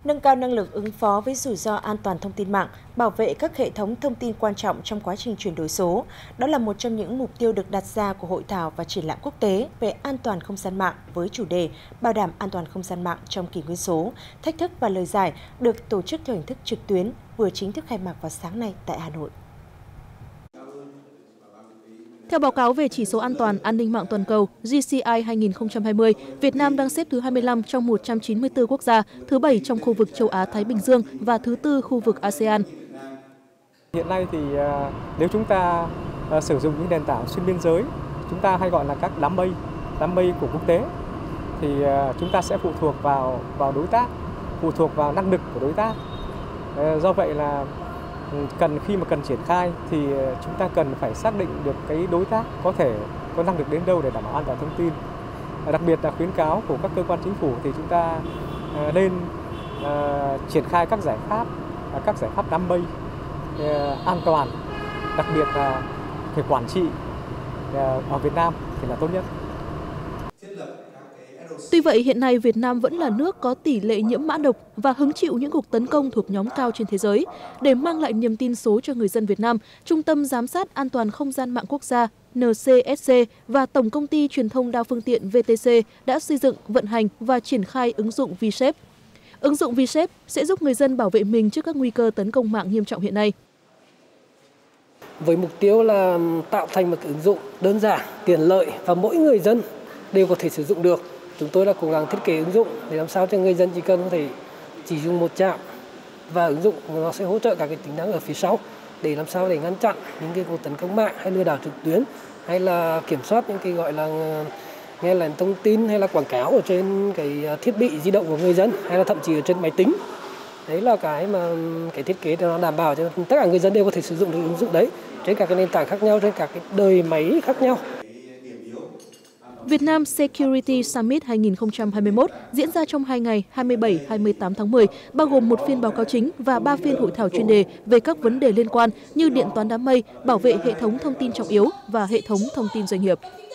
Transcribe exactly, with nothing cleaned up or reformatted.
Nâng cao năng lực ứng phó với rủi ro an toàn thông tin mạng, bảo vệ các hệ thống thông tin quan trọng trong quá trình chuyển đổi số. Đó là một trong những mục tiêu được đặt ra của hội thảo và triển lãm quốc tế về an toàn không gian mạng với chủ đề Bảo đảm an toàn không gian mạng trong kỷ nguyên số, thách thức và lời giải, được tổ chức theo hình thức trực tuyến, vừa chính thức khai mạc vào sáng nay tại Hà Nội. Theo báo cáo về chỉ số an toàn an ninh mạng toàn cầu G C I hai nghìn không trăm hai mươi, Việt Nam đang xếp thứ hai mươi lăm trong một trăm chín mươi tư quốc gia, thứ bảy trong khu vực châu Á-Thái Bình Dương và thứ tư khu vực a sê an. Hiện nay thì nếu chúng ta sử dụng những nền tảng xuyên biên giới, chúng ta hay gọi là các đám mây, đám mây của quốc tế, thì chúng ta sẽ phụ thuộc vào vào đối tác, phụ thuộc vào năng lực của đối tác. Do vậy là cần khi mà cần triển khai thì chúng ta cần phải xác định được cái đối tác có thể có năng lực đến đâu để đảm bảo an toàn thông tin. Đặc biệt là khuyến cáo của các cơ quan chính phủ thì chúng ta nên uh, triển khai các giải pháp, uh, các giải pháp đám mây uh, an toàn, đặc biệt là về quản trị uh, ở Việt Nam thì là tốt nhất. Tuy vậy, hiện nay Việt Nam vẫn là nước có tỷ lệ nhiễm mã độc và hứng chịu những cuộc tấn công thuộc nhóm cao trên thế giới. Để mang lại niềm tin số cho người dân Việt Nam, Trung tâm Giám sát An toàn Không gian mạng quốc gia N C S C và Tổng công ty Truyền thông đa phương tiện V T C đã xây dựng, vận hành và triển khai ứng dụng V-Shape. Ứng dụng V-Shape sẽ giúp người dân bảo vệ mình trước các nguy cơ tấn công mạng nghiêm trọng hiện nay. Với mục tiêu là tạo thành một ứng dụng đơn giản, tiện lợi và mỗi người dân đều có thể sử dụng được. Chúng tôi đã cố gắng thiết kế ứng dụng để làm sao cho người dân chỉ cần có thể chỉ dùng một trạm và ứng dụng nó sẽ hỗ trợ cả cái tính năng ở phía sau để làm sao để ngăn chặn những cái cuộc tấn công mạng hay lừa đảo trực tuyến hay là kiểm soát những cái gọi là nghe là thông tin hay là quảng cáo ở trên cái thiết bị di động của người dân hay là thậm chí ở trên máy tính. Đấy là cái mà cái thiết kế để nó đảm bảo cho tất cả người dân đều có thể sử dụng được ứng dụng đấy trên các cái nền tảng khác nhau, trên các cái đời máy khác nhau. Việt Nam Security Summit hai nghìn không trăm hai mươi mốt diễn ra trong hai ngày hai mươi bảy đến hai mươi tám tháng mười, bao gồm một phiên báo cáo chính và ba phiên hội thảo chuyên đề về các vấn đề liên quan như điện toán đám mây, bảo vệ hệ thống thông tin trọng yếu và hệ thống thông tin doanh nghiệp.